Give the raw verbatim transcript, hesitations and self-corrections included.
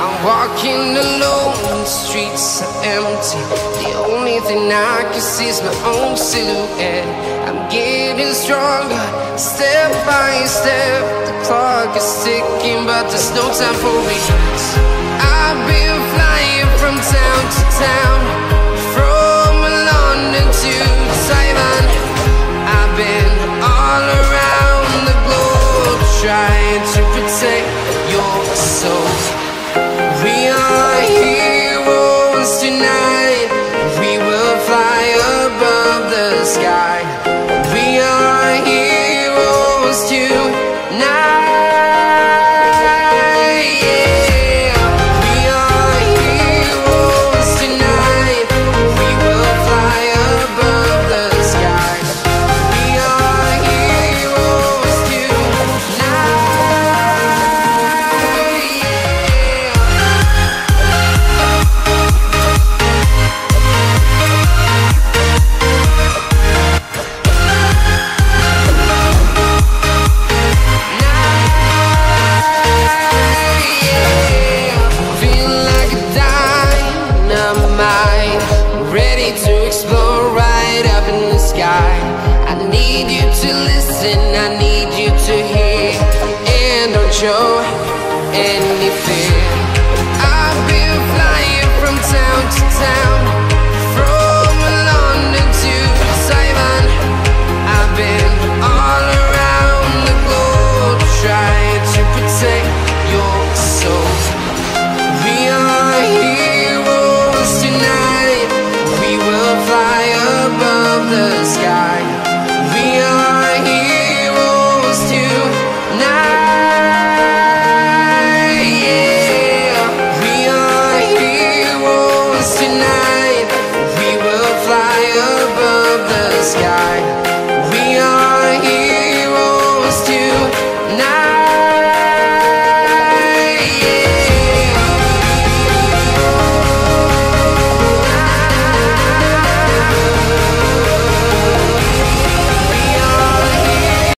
I'm walking alone, the streets are empty. The only thing I can see is my own silhouette. I'm getting stronger, step by step. The clock is ticking, but there's no time for me.